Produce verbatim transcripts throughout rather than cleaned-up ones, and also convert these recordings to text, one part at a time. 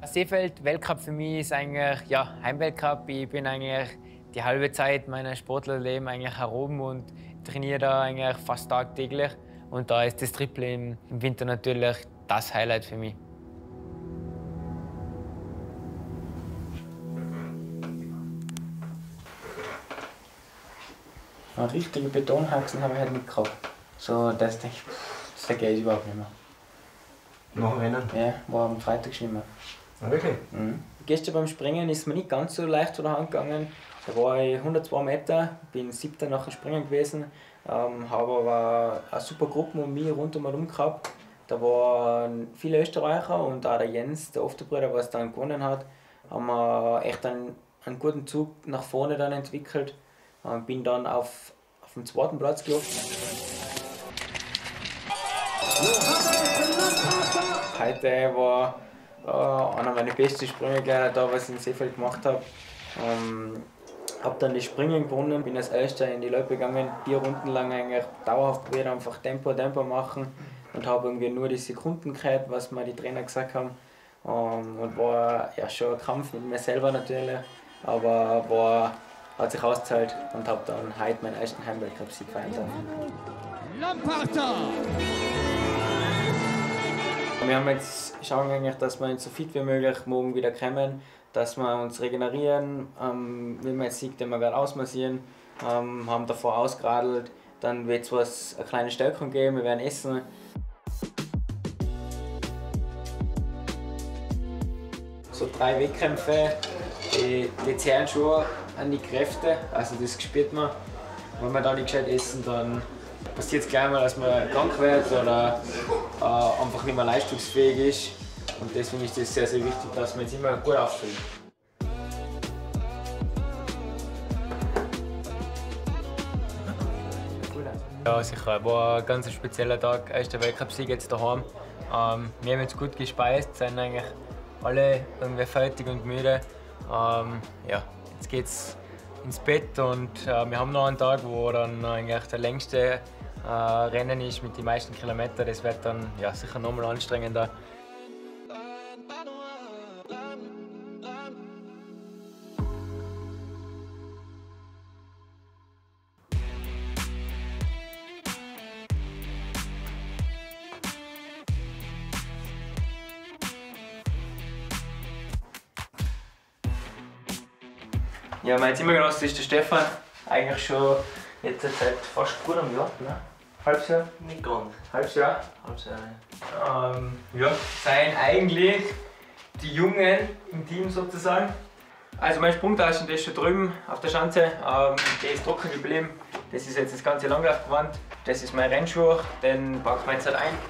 Seefeld-Weltcup für mich ist eigentlich ja, Heimweltcup. Ich bin eigentlich die halbe Zeit meiner Sportlerleben eigentlich herum und trainiere da eigentlich fast tagtäglich. Und da ist das Triple im, im Winter natürlich das Highlight für mich. Eine richtige Betonhaxen habe ich halt nicht gehabt. So, das denke ich, das vergehe ich überhaupt nicht mehr. Nach dem Rennen? Ja, war am Freitag schon immer. Ah, wirklich? Mhm. Gestern beim Springen ist mir nicht ganz so leicht von der Hand gegangen. Da war ich hundertzwei Meter, bin siebter nach dem Springen gewesen, ähm, habe aber eine super Gruppe um mich rund um herum gehabt. Da waren viele Österreicher und auch der Jens, der Ofterbruder, der es dann gewonnen hat, haben wir echt einen, einen guten Zug nach vorne dann entwickelt. Ähm, bin dann auf, auf dem zweiten Platz gelaufen. Heute war äh, einer meiner besten Sprünge gleich da, was ich in Seefeld gemacht habe. Ähm, habe dann die Springen gewonnen, bin als Erster in die Loipe gegangen, vier Runden lang eigentlich dauerhaft probiert, einfach Tempo, Tempo machen und habe irgendwie nur die Sekunden gehört, was mir die Trainer gesagt haben. Ähm, und war ja schon ein Kampf mit mir selber natürlich, aber war, hat sich ausgezahlt und habe dann heute meinen ersten Heimweltcup-Sieg feiern dürfen. Lamparter! Wir haben jetzt, schauen eigentlich, dass wir so fit wie möglich morgen wieder kommen, dass wir uns regenerieren. Ähm, wenn man jetzt sieht, den wir gerade ausmassieren, ähm, haben davor ausgeradelt. Dann wird es was, eine kleine Stärkung geben, wir werden essen. So drei Wettkämpfe, die, die zehren schon an die Kräfte, also das spürt man. Wenn wir da nicht gescheit essen, dann passiert es gleich mal, dass man krank wird oder äh, einfach nicht mehr leistungsfähig ist. Und deswegen ist es sehr, sehr wichtig, dass man jetzt immer gut aufstellt. Ja, sicher. War ein ganz spezieller Tag. Erster Weltcup-Sieg jetzt daheim. Ähm, wir haben jetzt gut gespeist, sind eigentlich alle irgendwie fertig und müde. Ähm, ja, jetzt geht's ins Bett und äh, wir haben noch einen Tag, wo dann eigentlich der längste äh, Rennen ist mit den meisten Kilometern. Das wird dann ja, sicher nochmal anstrengender. Ja, mein Zimmergenosse ist der Stefan, eigentlich schon jetzt seit fast gut einem Jahr, ne? Halbes Jahr? Nicht ganz. Halbes Jahr? Halbes Jahr, ja. Ähm, ja, seien eigentlich die Jungen im Team sozusagen. Also mein Sprungtaschen, der ist schon drüben auf der Schanze, ähm, der ist trocken geblieben. Das ist jetzt das ganze Langlaufgewand. Das ist mein Rennschuh, den packen wir jetzt halt ein.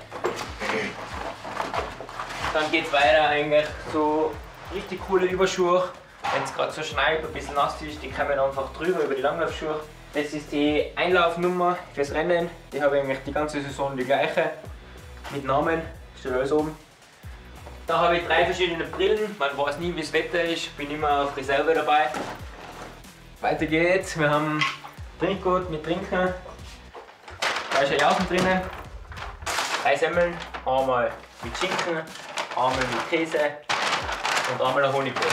Dann geht es weiter eigentlich so richtig coole Überschuhe. Wenn es gerade so schneit, ein bisschen nass ist, die kommen einfach drüber über die Langlaufschuhe. Das ist die Einlaufnummer fürs Rennen. Die habe ich eigentlich die ganze Saison die gleiche. Mit Namen, steht alles oben. Da habe ich drei verschiedene Brillen. Man weiß nie, wie das Wetter ist, bin immer auf Reserve dabei. Weiter geht's. Wir haben Trinkgut mit Trinken. Da ist ein Jauchen drinnen. Drei Semmeln, einmal mit Schinken, einmal mit Käse und einmal ein Honigbrot.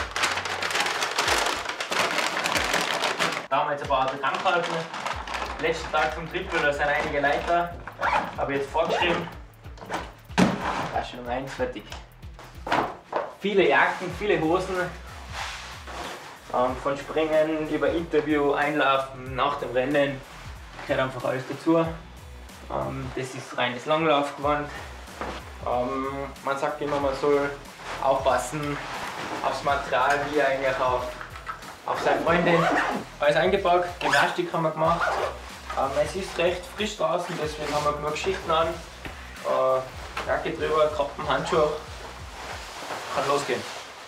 Da haben wir jetzt ein paar Autogramm gehalten. Letzten Tag vom Triple, da sind einige Leiter. Habe ich jetzt vorgeschrieben. Tasche Nummer eins fertig. Viele Jacken, viele Hosen. Ähm, von Springen über Interview, Einlaufen, nach dem Rennen. Gehört einfach alles dazu. Ähm, das ist reines Langlaufgewand. Ähm, man sagt immer, man soll aufpassen aufs Material, wie eigentlich auf auf seine Freundin. Alles eingepackt, Gymnastik haben wir gemacht. Ähm, es ist recht frisch draußen, deswegen haben wir genug Schichten an. Äh, Jacke drüber, Kappen, Handschuhe. Kann losgehen.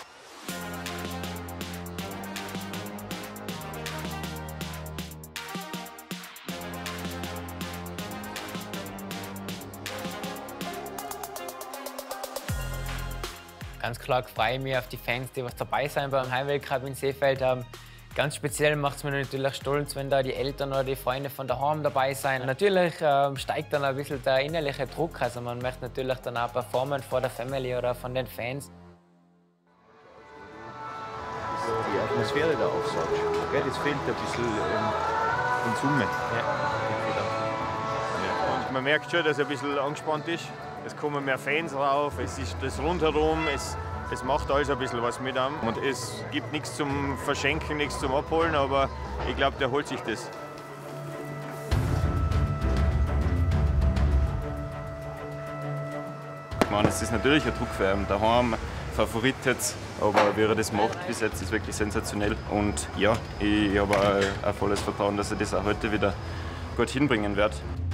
Ganz klar freue ich mich auf die Fans, die was dabei sein beim Heimweltcup in Seefeld haben. Ganz speziell macht es mich natürlich stolz, wenn da die Eltern oder die Freunde von daheim dabei sein. Natürlich ähm, steigt dann ein bisschen der innerliche Druck, also man möchte natürlich dann auch performen vor der Family oder von den Fans. Atmosphäre da aufsaugst. Gell, das fehlt ein bisschen in, in Summe. Ja, Ja. Und man merkt schon, dass er ein bisschen angespannt ist. Es kommen mehr Fans rauf, es ist das rundherum, es, es macht alles ein bisschen was mit ihm. Und es gibt nichts zum Verschenken, nichts zum Abholen, aber ich glaube, der holt sich das. Ich meine, es ist natürlich ein Druck für ihn. Daheim Favorit jetzt, aber wie er das macht bis jetzt, ist wirklich sensationell. Und ja, ich habe auch ein volles Vertrauen, dass er das auch heute wieder gut hinbringen wird.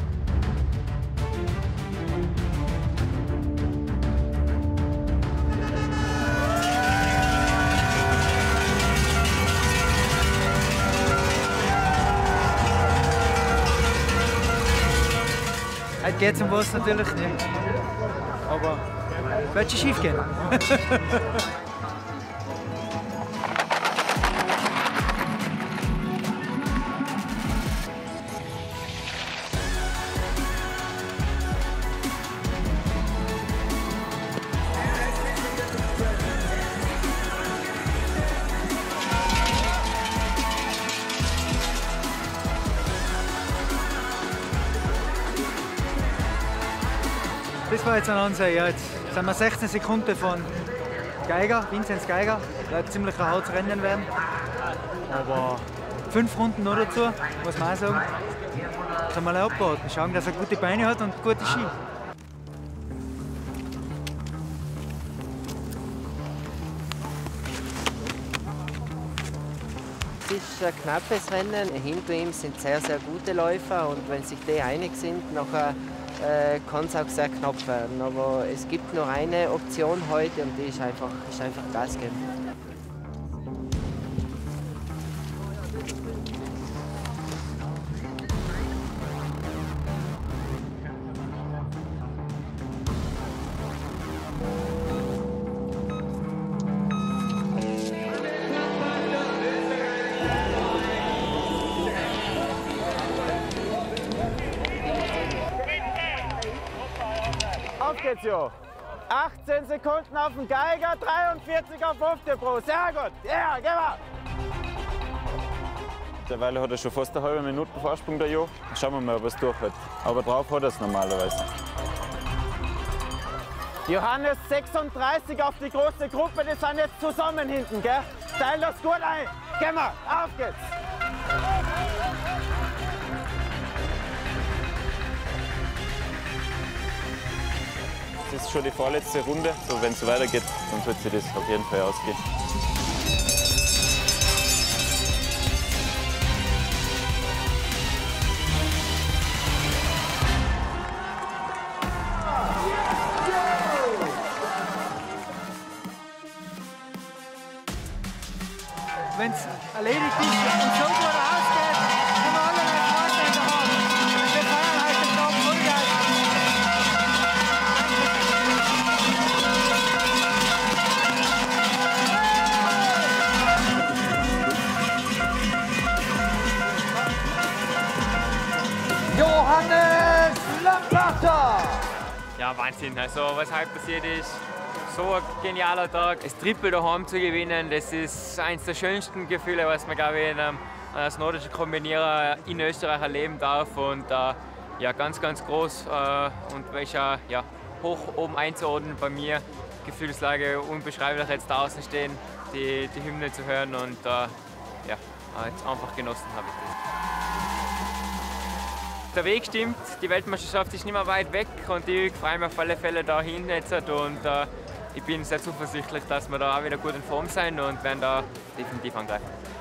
Heute geht es um was natürlich nicht. Aber es wird schon schief gehen. Das war jetzt ein Ansehen. Ja, jetzt sind wir sechzehn Sekunden von Geiger, Vinzenz Geiger. Wird ziemlich ein hartes Rennen werden. Aber fünf Runden noch dazu, muss man auch sagen. Können wir mal abwarten. Schauen, dass er gute Beine hat und gute Ski. Es ist ein knappes Rennen. Hinter ihm sind sehr, sehr gute Läufer und wenn sich die einig sind, nachher äh, kann es auch sehr knapp werden. Aber es gibt nur eine Option heute und die ist einfach, ist einfach Gas geben. Auf geht's, Jo. achtzehn Sekunden auf den Geiger, dreiundvierzig auf fünfte Pro. Sehr gut. Ja, geh mal. Mittlerweile hat er schon fast eine halbe Minute Vorsprung, der Jo. Schauen wir mal, ob er es durchhält. Aber drauf hat er es normalerweise. Johannes sechsunddreißig auf die große Gruppe, die sind jetzt zusammen hinten, gell? Teil das gut ein. Geh mal, auf geht's. Das ist schon die vorletzte Runde. So, wenn es so weitergeht, dann wird sich das auf jeden Fall ausgehen. Wenn es erledigt ist und so gut ausgeht, können wir alle einen Vorteil haben. Wir feiern heute den Tag Vollgas. Johannes Lamberter! Ja, Wahnsinn. Also, was heute passiert ist, so ein genialer Tag. Das Triple daheim zu gewinnen, das ist eines der schönsten Gefühle, was man, glaube ich, in einem, als nordischer Kombinierer in Österreich erleben darf. Und äh, ja, ganz, ganz groß äh, und ist auch ja, hoch oben einzuordnen bei mir. Gefühlslage unbeschreiblich, jetzt da außen stehen, die, die Hymne zu hören und äh, ja, jetzt einfach genossen habe ich das. Der Weg stimmt, die Weltmeisterschaft ist nicht mehr weit weg und ich freue mich auf alle Fälle dahin jetzt und äh, ich bin sehr zuversichtlich, dass wir da auch wieder gut in Form sein und werden da definitiv angreifen.